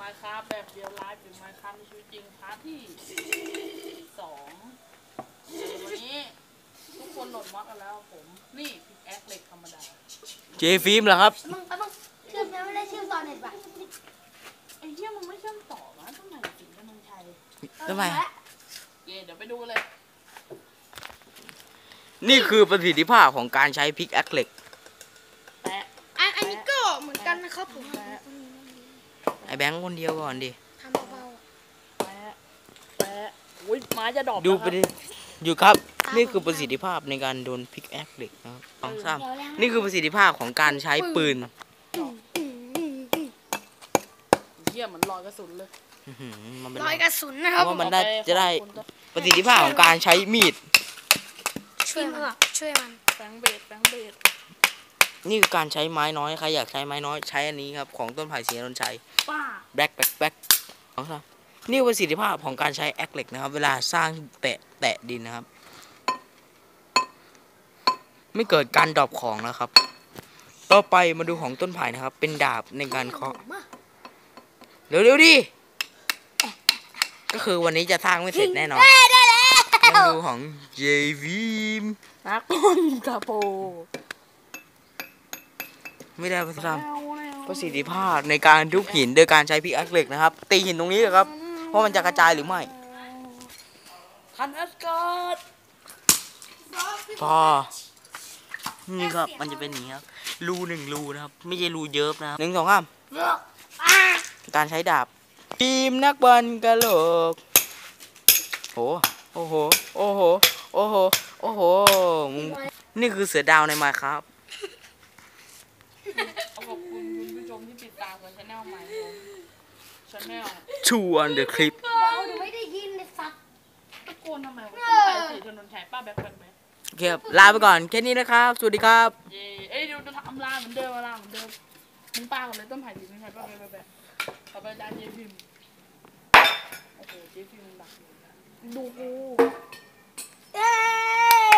มาครับแบบเดียวไลฟ์หรือมาครับในชีวิตจริงพาร์ทที่2วันนี้ทุกคนโหลดมอดกันแล้วผมนี่พิกแอคเหล็กธรรมดาเจฟิล์มเหรอครับมึงเชื่อมยังไม่ได้เชื่อมต่อเน็ตป่ะไอ้เหี้ยมันไม่เชื่อมต่อนะทำไมถึงจะมันใช้ทำไมเดี๋ยวไปดูเลยนี่คือประสิทธิภาพของการใช้พิกแอคเหล็กแปะอันนี้ก็เหมือนกันนะครับผมไอแบงค์คนเดียวก่อนดิทำเบาแปะอุ้ยไม้จะดอกดูไปดิอยู่ครับนี่คือประสิทธิภาพในการโดนพิกแอคเหล็กนะครับสองสามนี่คือประสิทธิภาพของการใช้ปืนเหี้ยเหมือนรอยกระสุนเลยรอยกระสุนนะครับว่ามันได้จะได้ประสิทธิภาพของการใช้มีดช่วยมันแบงเบดนี่คือการใช้ไม้น้อยใครอยากใช้ไม้น้อยใช้อันนี้ครับของต้นไผ่ศรีนนท์ชัยป้าแบล็คนี่ประสิทธิภาพของการใช้แอคเหล็กนะครับเวลาสร้างแตะดินนะครับไม่เกิดการดรอปของนะครับต่อไปมาดูของต้นไผ่นะครับเป็นดาบในการเคาะเร็วดิก็คือวันนี้จะสร้างไม่เสร็จแน่นอนมาดูของเจวีมนักคนกระโปไม่ได้ประสิทธิภาพในการทุบหินโดยการใช้พิกแอคเหล็กนะครับตีหินตรงนี้เลยครับว่ามันจะกระจายหรือไม่ทันอัสการ์ดพอนี่ครับมันจะเป็นอย่างนี้ครับรู1 รูนะครับไม่ใช่รูเยิบนะครับ1 2 3การใช้ดาบทีมนักบอลกะโหลกโอ้โหนี่คือเสือดาวในมาครับขอบคุณคุณผู้ชมที่ติดตามกับชาแนลใหม่ชาแนลชูอันเดอร์คลิปไม่ได้ยินเลยสัตว์ตะโกนทำไมวะต้นไผ่ศรีนนท์ชัยป้าแบ๊กครับลาไปก่อนแค่นี้นะครับสวัสดีครับเอ้ยดูทำลาเหมือนเดิมมึงป้าก่อนเลยต้นไผ่ศรีนนท์ชัยป้าแบ๊กต่อไปจานเจพิมโอ้โหเจพิมดักดูกู